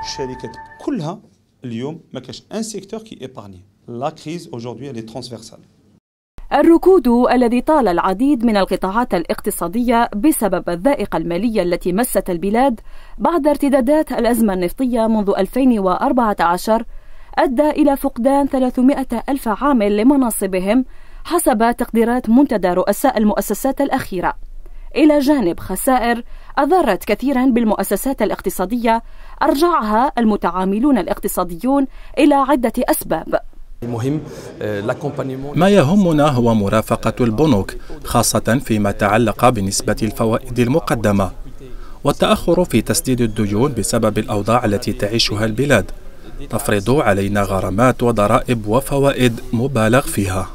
الشركات كلها اليوم ما كاش ان سيكتور كي ايبارني. لا كريز اaujourd'hui elle est transversale. الركود الذي طال العديد من القطاعات الاقتصادية بسبب الضائقة المالية التي مست البلاد بعد ارتدادات الأزمة النفطية منذ 2014 أدى إلى فقدان 300 ألف عامل لمناصبهم حسب تقديرات منتدى رؤساء المؤسسات الأخيرة، إلى جانب خسائر أضرت كثيرا بالمؤسسات الاقتصادية أرجعها المتعاملون الاقتصاديون إلى عدة أسباب. ما يهمنا هو مرافقة البنوك، خاصة فيما تعلق بنسبة الفوائد المقدمة والتأخر في تسديد الديون بسبب الأوضاع التي تعيشها البلاد، تفرض علينا غرامات وضرائب وفوائد مبالغ فيها.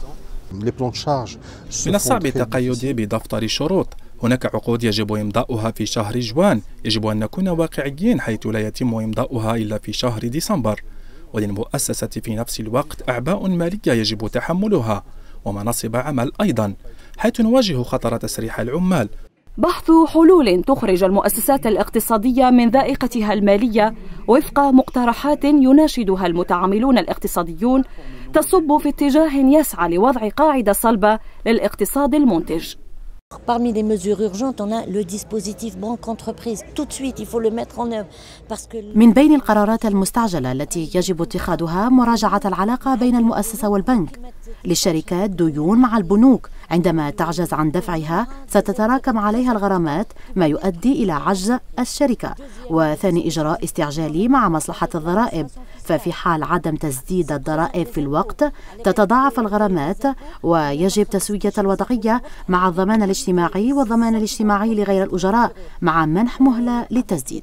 من الصعب التقيد بدفتر شروط. هناك عقود يجب إمضاؤها في شهر جوان، يجب أن نكون واقعيين حيث لا يتم إمضاؤها إلا في شهر ديسمبر، وللمؤسسة في نفس الوقت أعباء مالية يجب تحملها ومناصب عمل أيضا، حيث نواجه خطر تسريح العمال. بحث حلول تخرج المؤسسات الاقتصادية من ضائقتها المالية وفق مقترحات يناشدها المتعاملون الاقتصاديون تصب في اتجاه يسعى لوضع قاعدة صلبة للاقتصاد المنتج. Parmi les mesures urgentes, on a le dispositif banque-entreprise. Tout de suite, il faut le mettre en œuvre. من بين القرارات المستعجلة التي يجب اتخاذها مراجعة العلاقة بين المؤسسة والبنك. للشركات ديون مع البنوك، عندما تعجز عن دفعها ستتراكم عليها الغرامات ما يؤدي إلى عجز الشركة. وثاني إجراء استعجالي مع مصلحة الضرائب، ففي حال عدم تسديد الضرائب في الوقت تتضاعف الغرامات، ويجب تسوية الوضعية مع الضمان الاجتماعي والضمان الاجتماعي لغير الأجراء مع منح مهلة للتسديد.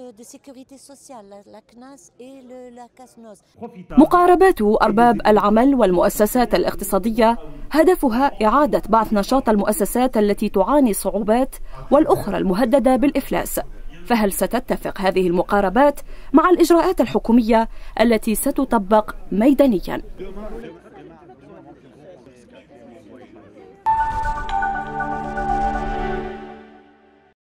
مقاربات أرباب العمل والمؤسسات الاقتصادية هدفها إعادة بعث نشاط المؤسسات التي تعاني صعوبات والأخرى المهددة بالإفلاس. فهل ستتفق هذه المقاربات مع الإجراءات الحكومية التي ستطبق ميدانياً؟